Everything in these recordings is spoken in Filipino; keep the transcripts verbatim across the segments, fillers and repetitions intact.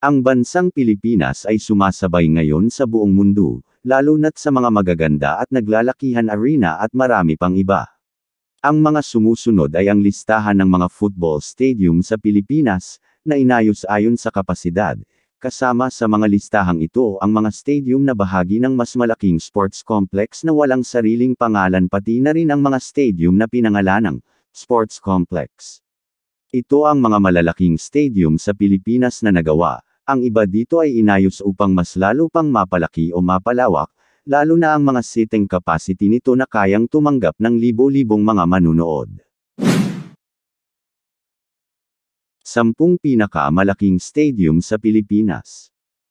Ang bansang Pilipinas ay sumasabay ngayon sa buong mundo, lalo na't sa mga magaganda at naglalakihan arena at marami pang iba. Ang mga sumusunod ay ang listahan ng mga football stadium sa Pilipinas, na inayos ayon sa kapasidad. Kasama sa mga listahang ito ang mga stadium na bahagi ng mas malaking sports complex na walang sariling pangalan, pati na rin ang mga stadium na pinangalanang sports complex. Ito ang mga malalaking stadium sa Pilipinas na nagawa. Ang iba dito ay inayos upang mas lalo pang mapalaki o mapalawak, lalo na ang mga seating capacity nito na kayang tumanggap ng libo-libong mga manunood. Sampung pinakamalaking stadium sa Pilipinas.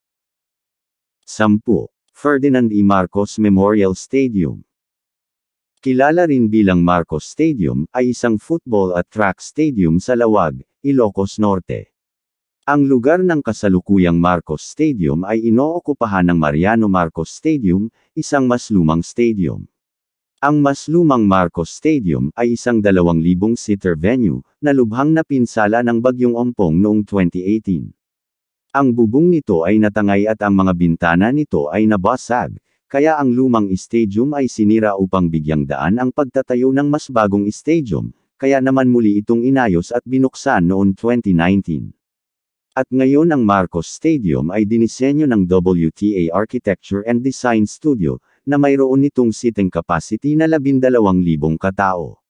Sampu. Ferdinand E. Marcos Memorial Stadium. Kilala rin bilang Marcos Stadium, ay isang football at track stadium sa Lawag, Ilocos Norte. Ang lugar ng kasalukuyang Marcos Stadium ay inookupahan ng Mariano Marcos Stadium, isang mas lumang stadium. Ang mas lumang Marcos Stadium ay isang dalawang libong seater venue, na lubhang napinsala ng Bagyong Ompong noong twenty eighteen. Ang bubong nito ay natangay at ang mga bintana nito ay nabasag, kaya ang lumang stadium ay sinira upang bigyang daan ang pagtatayo ng mas bagong stadium, kaya naman muli itong inayos at binuksan noong twenty nineteen. At ngayon ang Marcos Stadium ay dinisenyo ng W T A Architecture and Design Studio, na mayroon nitong seating capacity na labindalawang libong katao.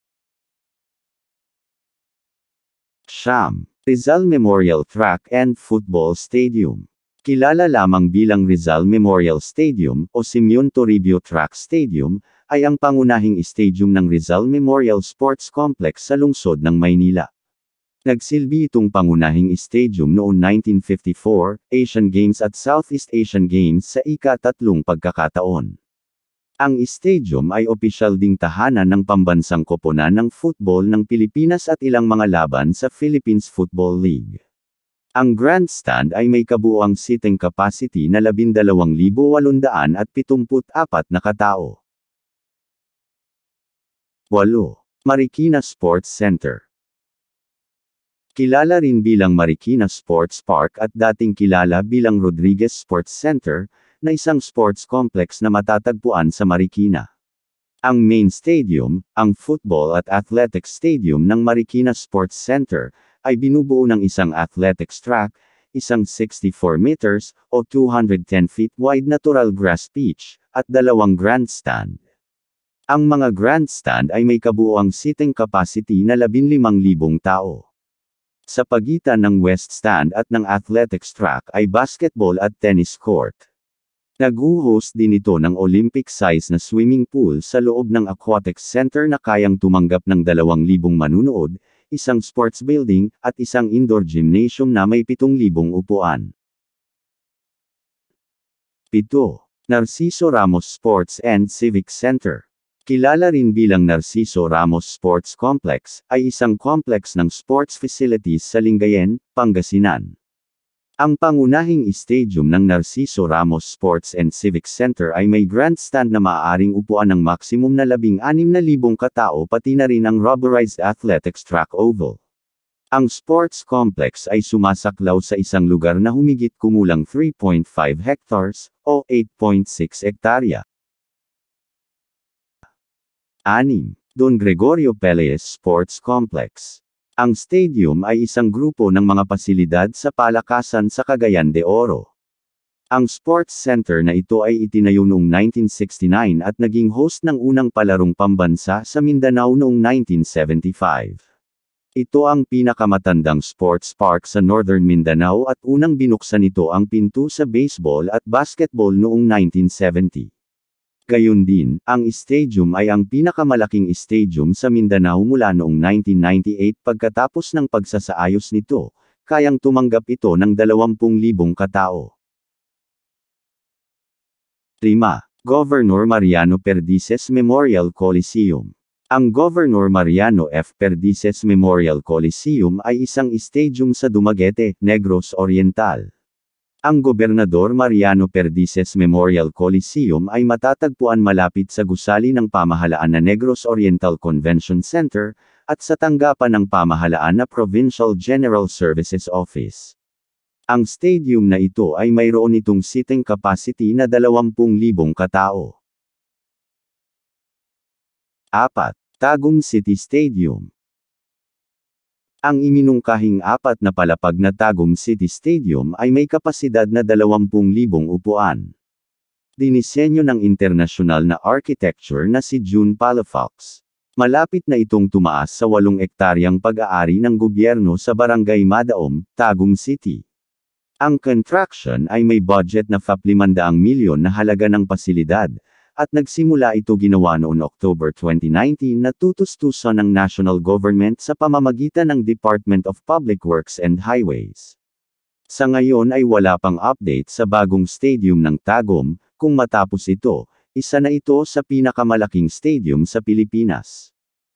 Siyam. Rizal Memorial Track and Football Stadium. Kilala lamang bilang Rizal Memorial Stadium o Simeon Toribio Track Stadium, ay ang pangunahing stadium ng Rizal Memorial Sports Complex sa lungsod ng Maynila. Nagsilbi itong pangunahing stadium noong nineteen fifty-four, Asian Games at Southeast Asian Games sa ika-tatlong pagkakataon. Ang stadium ay opisyal ding tahanan ng pambansang koponan ng football ng Pilipinas at ilang mga laban sa Philippines Football League. Ang grandstand ay may kabuuang seating capacity na labindalawang libo walundaan at pitumput apat na katao. Walo. Marikina Sports Center. Kilala rin bilang Marikina Sports Park at dating kilala bilang Rodriguez Sports Center, na isang sports complex na matatagpuan sa Marikina. Ang main stadium, ang football at athletics stadium ng Marikina Sports Center, ay binubuo ng isang athletics track, isang sixty-four meters, o two hundred ten feet wide natural grass pitch, at dalawang grandstand. Ang mga grandstand ay may kabuuang seating capacity na labinlimang libong tao. Sa pagitan ng West Stand at ng athletics track ay basketball at tennis court. Nag-host din ito ng Olympic-size na swimming pool sa loob ng aquatics center na kayang tumanggap ng dalawang libong manunood, isang sports building, at isang indoor gymnasium na may pitong libong upuan. Pito. Narciso Ramos Sports and Civic Center. Kilala rin bilang Narciso Ramos Sports Complex, ay isang complex ng sports facilities sa Lingayen, Pangasinan. Ang pangunahing stadium ng Narciso Ramos Sports and Civic Center ay may grandstand na maaaring upuan ng maximum na labing anim na libong katao, pati na rin ang rubberized athletics track oval. Ang sports complex ay sumasaklaw sa isang lugar na humigit kumulang three point five hectares, o eight point six hektarya. Anim. Don Gregorio Pelaez Sports Complex. Ang stadium ay isang grupo ng mga pasilidad sa palakasan sa Cagayan de Oro. Ang sports center na ito ay itinayo noong nineteen sixty-nine at naging host ng unang palarong pambansa sa Mindanao noong nineteen seventy-five. Ito ang pinakamatandang sports park sa Northern Mindanao at unang binuksan nito ang pinto sa baseball at basketball noong nineteen seventy. Gayun din, ang stadium ay ang pinakamalaking stadium sa Mindanao mula noong nineteen ninety-eight pagkatapos ng pagsasaayos nito, kayang tumanggap ito ng dalawampung libong katao. Lima. Governor Mariano Perdices Memorial Coliseum. Ang Governor Mariano F. Perdices Memorial Coliseum ay isang stadium sa Dumaguete, Negros Oriental. Ang Gobernador Mariano Perdices Memorial Coliseum ay matatagpuan malapit sa gusali ng pamahalaan na Negros Oriental Convention Center, at sa tanggapan ng pamahalaan na Provincial General Services Office. Ang stadium na ito ay mayroon itong seating capacity na dalawampung libong katao. Apat. Tagum City Stadium. Ang iminungkahing apat na palapag na Tagum City Stadium ay may kapasidad na dalawampung libong upuan. Dinisenyo ng internasyonal na architecture na si June Palafox. Malapit na itong tumaas sa walong ektaryang pag-aari ng gobyerno sa Barangay Madaom, Tagum City. Ang construction ay may budget na limandang milyon na halaga ng pasilidad, at nagsimula ito ginawa noong October twenty nineteen na tutus-tusan ng national government sa pamamagitan ng Department of Public Works and Highways. Sa ngayon ay wala pang update sa bagong stadium ng Tagum. Kung matapos ito, isa na ito sa pinakamalaking stadium sa Pilipinas.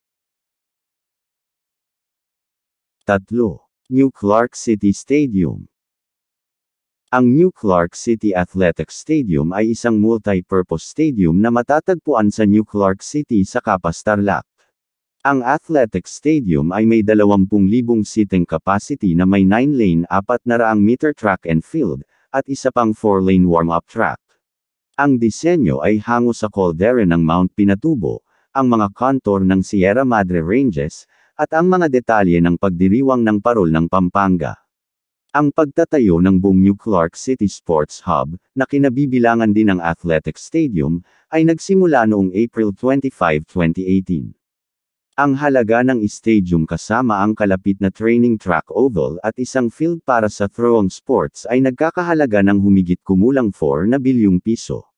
Tatlo. New Clark City Stadium. Ang New Clark City Athletics Stadium ay isang multi-purpose stadium na matatagpuan sa New Clark City sa Capas, Tarlac. Ang Athletics Stadium ay may dalawampung libong seating capacity na may nine-lane apat na raang meter track and field, at isa pang four-lane warm-up track. Ang disenyo ay hango sa caldera ng Mount Pinatubo, ang mga contour ng Sierra Madre Ranges, at ang mga detalye ng pagdiriwang ng Parol ng Pampanga. Ang pagtatayo ng buong New Clark City Sports Hub, na kinabibilangan din ng Athletic Stadium, ay nagsimula noong April twenty-fifth, twenty eighteen. Ang halaga ng stadium kasama ang kalapit na training track oval at isang field para sa throwing sports ay nagkakahalaga ng humigit kumulang four na bilyong piso.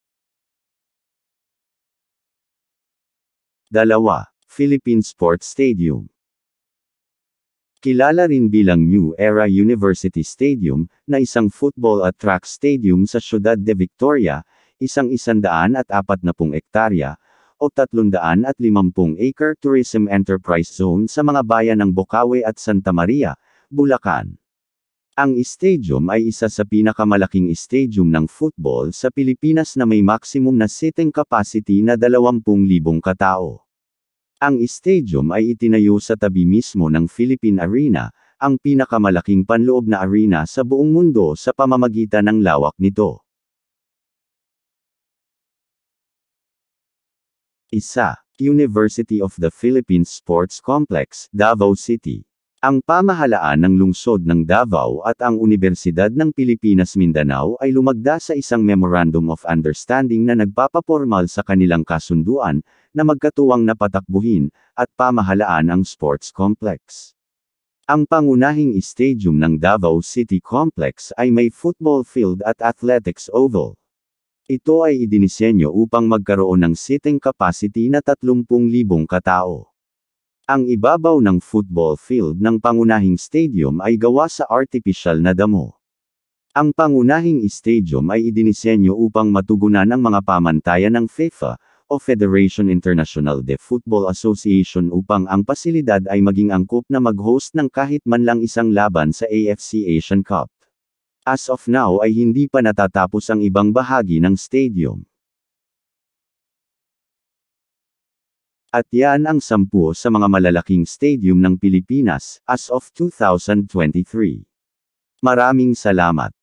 Dalawa. Philippine Sports Stadium. Kilala rin bilang New Era University Stadium, na isang football at track stadium sa Ciudad de Victoria, isang isandaan at apat na pung ektarya, o tatlundaan at limampung acre tourism enterprise zone sa mga bayan ng Bocaue at Santa Maria, Bulacan. Ang stadium ay isa sa pinakamalaking stadium ng football sa Pilipinas na may maximum na seating capacity na dalawampung libong katao. Ang stadium ay itinayo sa tabi mismo ng Philippine Arena, ang pinakamalaking panloob na arena sa buong mundo sa pamamagitan ng lawak nito. Isa. University of the Philippines Sports Complex, Davao City. Ang pamahalaan ng lungsod ng Davao at ang Universidad ng Pilipinas Mindanao ay lumagda sa isang Memorandum of Understanding na nagpapapormal sa kanilang kasunduan, na magkatuwang na patakbuhin, at pamahalaan ang sports complex. Ang pangunahing stadium ng Davao City Complex ay may football field at athletics oval. Ito ay idinisenyo upang magkaroon ng seating capacity na tatlumpung libong katao. Ang ibabaw ng football field ng pangunahing stadium ay gawa sa artificial na damo. Ang pangunahing stadium ay idinisenyo upang matugunan ang mga pamantayan ng FIFA, o Federation International de Football Association upang ang pasilidad ay maging angkop na mag-host ng kahit man lang isang laban sa A F C Asian Cup. As of now ay hindi pa natatapos ang ibang bahagi ng stadium. At yan ang sampu sa mga malalaking stadium ng Pilipinas, as of two thousand twenty-three. Maraming salamat.